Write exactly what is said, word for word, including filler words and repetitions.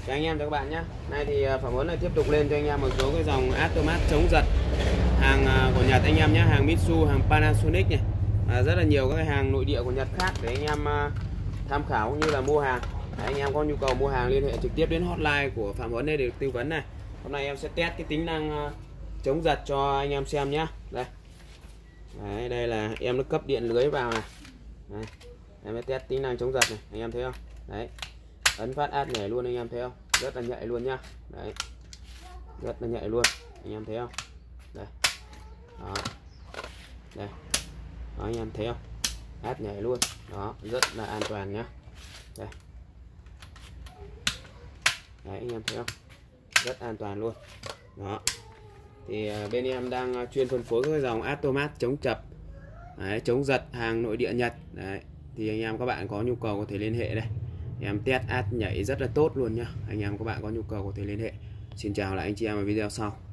Chào anh em, chào các bạn nhé. Nay thì phỏng vấn lại tiếp tục lên cho anh em một số cái dòng automat chống giật hàng của Nhật anh em nhé, hàng Mitsu, hàng Panasonic này, à, rất là nhiều các cái hàng nội địa của Nhật khác để anh em tham khảo cũng như là mua hàng. Đấy, anh em có nhu cầu mua hàng liên hệ trực tiếp đến hotline của Phạm Huấn để được tư vấn này. Hôm nay em sẽ test cái tính năng chống giật cho anh em xem nhé. Đây, đấy, đây là em nó cấp điện lưới vào này. Đấy, em sẽ test tính năng chống giật này, anh em thấy không? Đấy, ấn phát át nhảy luôn anh em thấy không, rất là nhạy luôn nhá. Đấy, rất là nhạy luôn anh em thấy không. Đây, đó, đây, đó, anh em thấy không, át nhảy luôn đó, rất là an toàn nhá. Đây, đấy, anh em thấy không, rất an toàn luôn đó. Thì bên em đang chuyên phân phối các dòng automat chống chập, đấy, chống giật hàng nội địa Nhật. Đấy, thì anh em các bạn có nhu cầu có thể liên hệ đây, em test át nhảy rất là tốt luôn nhá. Anh em các bạn có nhu cầu có thể liên hệ. Xin chào lại anh chị em ở video sau.